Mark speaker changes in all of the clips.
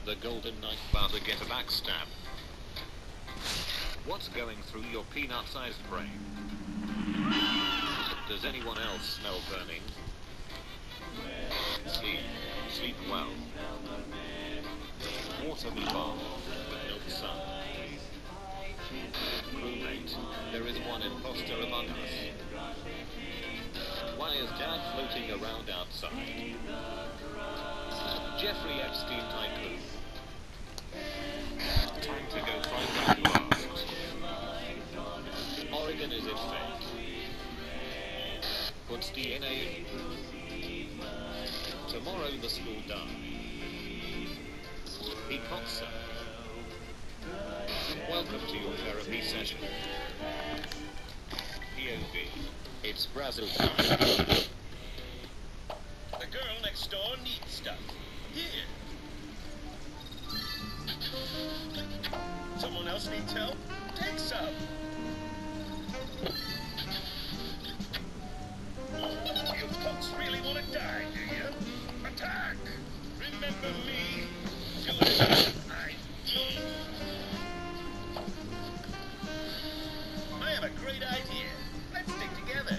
Speaker 1: at the Golden Knight Bar to get a backstab. What's going through your peanut-sized brain? Does anyone else smell burning? Sleep. Sleep well. Waterloo Bar, with no sun. Crewmate, there is one imposter among us. Why is Dad floating around outside? Jeffrey Epstein tycoon. Time to go find out who asked. Oregon, is it fake? Puts DNA in. Tomorrow the school die. He cocksucker. Welcome to your therapy session. POV. It's Brazil time. The girl next door needs stuff. Here. Someone else needs help? Take some. You folks really want to die, do you? Attack! Remember me? I have a great idea. Let's stick together.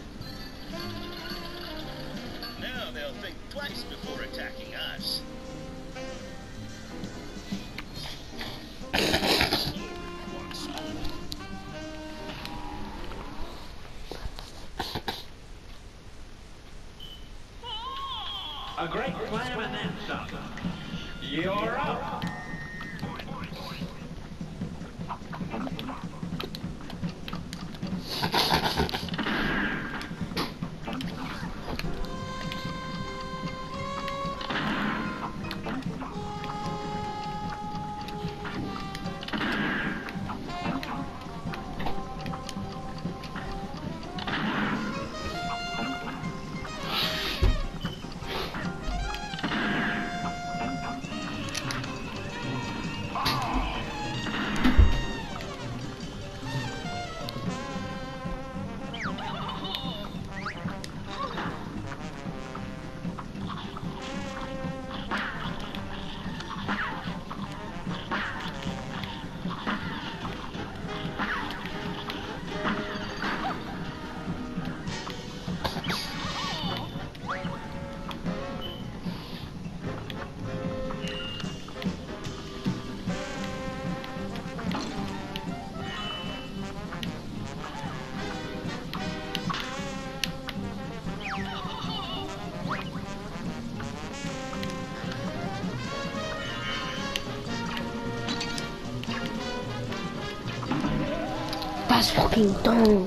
Speaker 1: Now they'll think twice before attacking us.
Speaker 2: A great slam and then some. You're up.
Speaker 3: That's fucking dumb.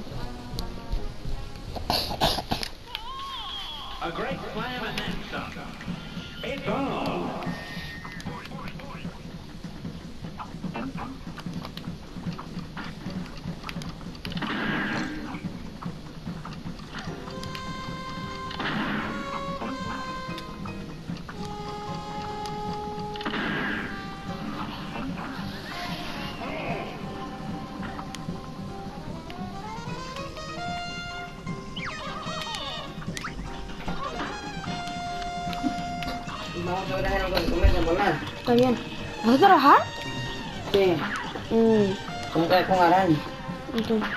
Speaker 2: A great slam and then some. It's on.
Speaker 3: Está bien. ¿Vas a trabajar?
Speaker 4: Sí. ¿Cómo que con araña?
Speaker 3: Entonces.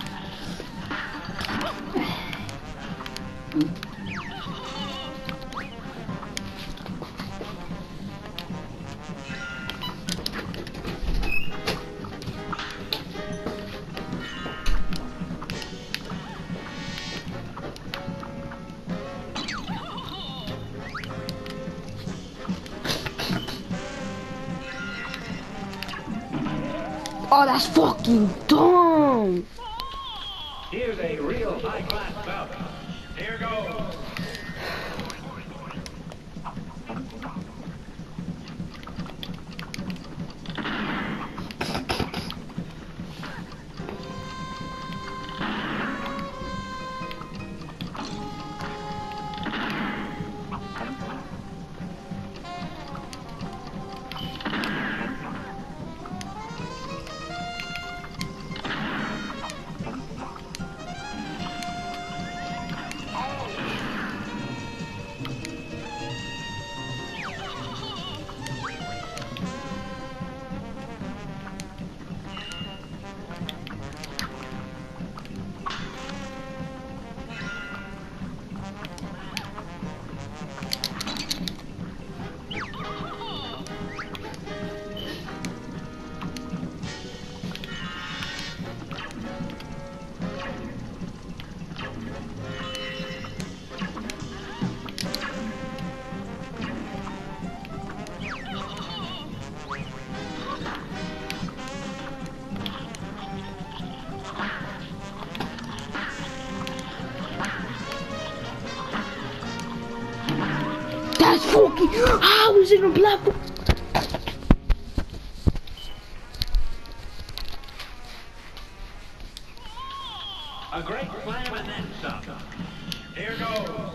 Speaker 3: Oh, that's fucking dumb.
Speaker 2: Here's a real high-class bout. Here goes.
Speaker 3: Ah, we was in a platform.
Speaker 2: A great slam and then some. Here goes.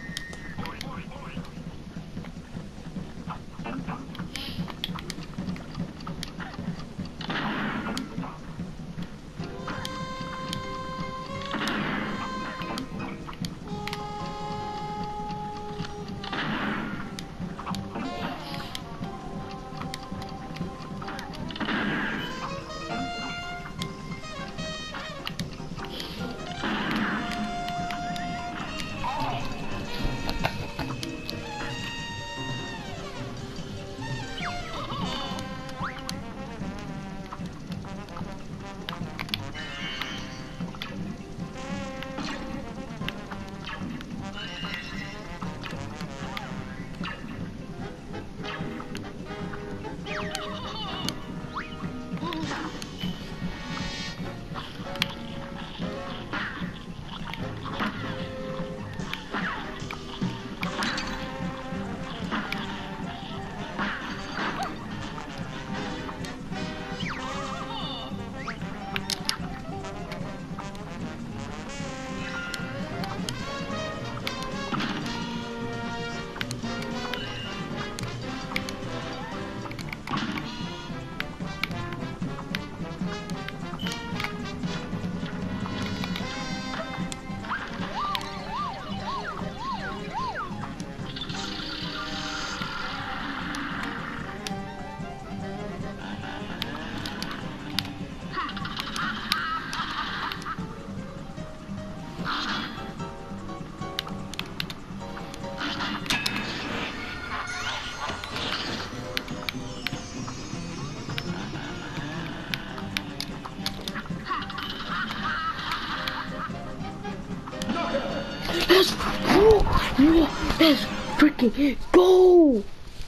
Speaker 3: Let's freaking go!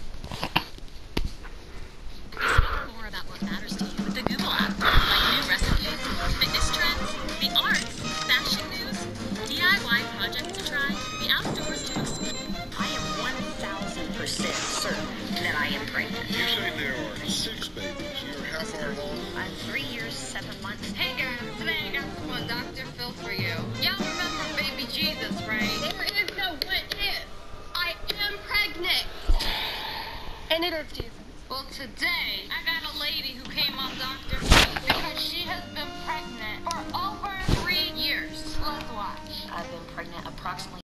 Speaker 5: More about what matters to you with the Google app, like new recipes, fitness trends, the arts, fashion news, DIY projects to try, the outdoors to explore.
Speaker 6: I am 1000% certain that I am pregnant.
Speaker 1: You say there are 6 babies. You're how far along?
Speaker 6: I'm 3 years, 7 months.
Speaker 5: Hey guys, today I got some Dr. Phil for you. Y'all remember baby Jesus, right? There is no what if. I am pregnant.
Speaker 3: And it is Jesus.
Speaker 5: Well, today I got a lady who came on Dr. Phil because she has been pregnant for over 3 years. Let's watch.
Speaker 6: I've been pregnant approximately